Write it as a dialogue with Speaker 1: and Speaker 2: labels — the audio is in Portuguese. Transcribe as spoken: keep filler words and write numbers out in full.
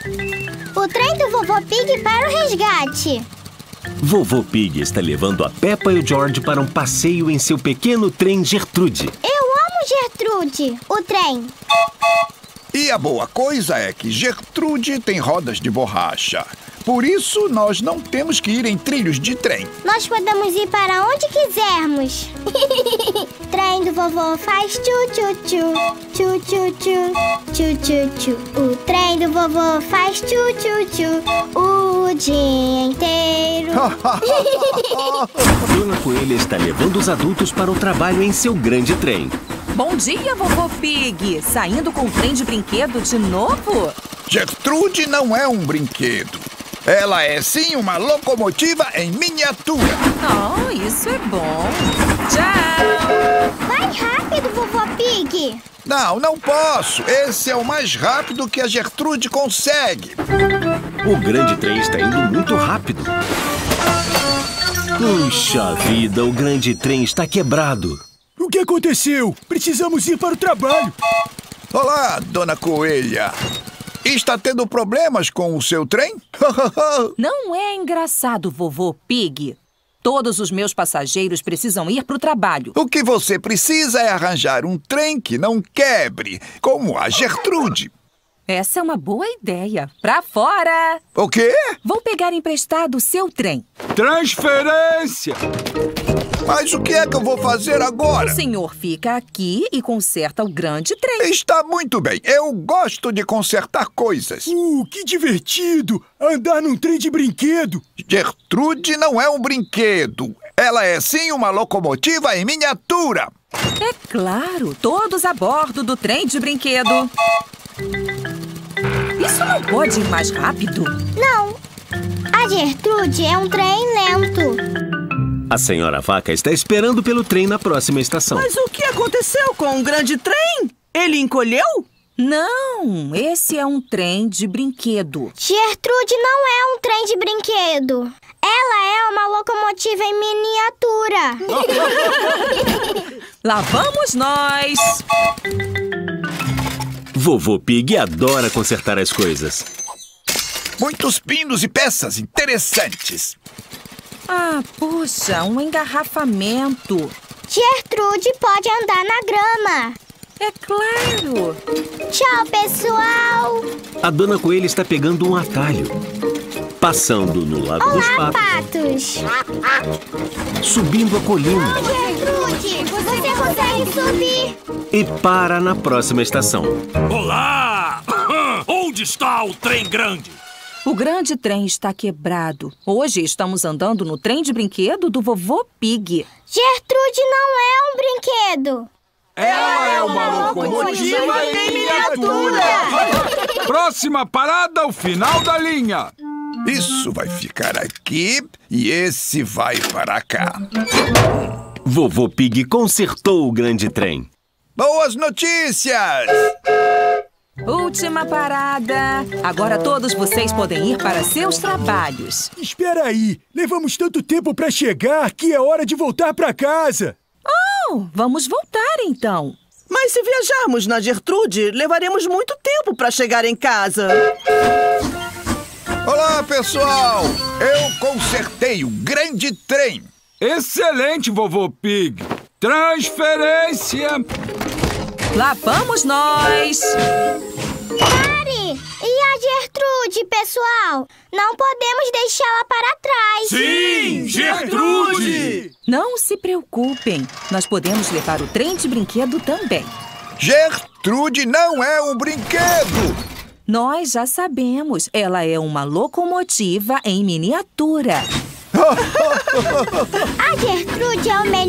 Speaker 1: O trem do Vovô Pig para o resgate.
Speaker 2: Vovô Pig está levando a Peppa e o George para um passeio em seu pequeno trem Gertrude.
Speaker 1: Eu amo Gertrude, o trem.
Speaker 3: E a boa coisa é que Gertrude tem rodas de borracha. Por isso, nós não temos que ir em trilhos de trem.
Speaker 1: Nós podemos ir para onde quisermos. Trem do vovô faz tchu-tchu-tchu, tchu-tchu-tchu, tchu-tchu-tchu. O trem do vovô faz tchu-tchu-tchu o dia inteiro.
Speaker 2: Dona Coelha está levando os adultos para o trabalho em seu grande trem.
Speaker 4: Bom dia, Vovô Pig! Saindo com o trem de brinquedo de novo?
Speaker 3: Gertrude não é um brinquedo. Ela é sim uma locomotiva em miniatura.
Speaker 4: Oh, isso é bom. Tchau!
Speaker 1: Vai rápido, Vovô Pig.
Speaker 3: Não, não posso. Esse é o mais rápido que a Gertrude consegue.
Speaker 2: O grande trem está indo muito rápido. Puxa vida, o grande trem está quebrado.
Speaker 5: O que aconteceu? Precisamos ir para o trabalho.
Speaker 3: Olá, Dona Coelha. Está tendo problemas com o seu trem?
Speaker 4: Não é engraçado, Vovô Pig. Todos os meus passageiros precisam ir para o trabalho.
Speaker 3: O que você precisa é arranjar um trem que não quebre, como a Gertrude.
Speaker 4: Essa é uma boa ideia. Pra fora!
Speaker 3: O quê?
Speaker 4: Vou pegar emprestado o seu trem.
Speaker 5: Transferência!
Speaker 3: Mas o que é que eu vou fazer agora?
Speaker 4: O senhor fica aqui e conserta o grande trem.
Speaker 3: Está muito bem. Eu gosto de consertar coisas.
Speaker 5: Uh, que divertido! Andar num trem de brinquedo.
Speaker 3: Gertrude não é um brinquedo. Ela é sim uma locomotiva em miniatura.
Speaker 4: É claro, todos a bordo do trem de brinquedo. Isso não pode ir mais rápido?
Speaker 1: Não. A Gertrude é um trem lento.
Speaker 2: A senhora Vaca está esperando pelo trem na próxima estação.
Speaker 6: Mas o que aconteceu com o grande trem? Ele encolheu?
Speaker 4: Não, esse é um trem de brinquedo.
Speaker 1: Gertrude não é um trem de brinquedo. Ela é uma locomotiva em miniatura.
Speaker 4: Lá vamos nós!
Speaker 2: Vovô Pig adora consertar as coisas.
Speaker 3: Muitos pinos e peças interessantes.
Speaker 4: Ah, puxa, um engarrafamento.
Speaker 1: Gertrude pode andar na grama.
Speaker 4: É claro.
Speaker 1: Tchau, pessoal.
Speaker 2: A Dona Coelha está pegando um atalho. Passando no Lago dos
Speaker 1: Olá,
Speaker 2: Patos.
Speaker 1: patos.
Speaker 2: Subindo a colina.
Speaker 1: Gertrude, você consegue subir.
Speaker 2: E para na próxima estação.
Speaker 7: Olá! Onde está o trem grande?
Speaker 4: O grande trem está quebrado. Hoje estamos andando no trem de brinquedo do Vovô Pig.
Speaker 1: Gertrude não é um brinquedo.
Speaker 5: Ela é uma locomotiva em miniatura. Próxima parada, o final da linha.
Speaker 3: Isso vai ficar aqui e esse vai para cá.
Speaker 2: Vovô Pig consertou o grande trem.
Speaker 3: Boas notícias!
Speaker 4: Última parada. Agora todos vocês podem ir para seus trabalhos.
Speaker 5: Espera aí, levamos tanto tempo para chegar que é hora de voltar para casa.
Speaker 4: Oh, vamos voltar então.
Speaker 6: Mas se viajarmos na Gertrude, levaremos muito tempo para chegar em casa.
Speaker 3: Olá, pessoal! Eu consertei o grande trem.
Speaker 5: Excelente, Vovô Pig. Transferência.
Speaker 4: Lá vamos nós!
Speaker 1: Pare! E a Gertrude, pessoal? Não podemos deixá-la para trás.
Speaker 7: Sim, Gertrude!
Speaker 4: Não se preocupem, nós podemos levar o trem de brinquedo também.
Speaker 3: Gertrude não é um brinquedo!
Speaker 4: Nós já sabemos, ela é uma locomotiva em miniatura.
Speaker 1: A Gertrude é o melhor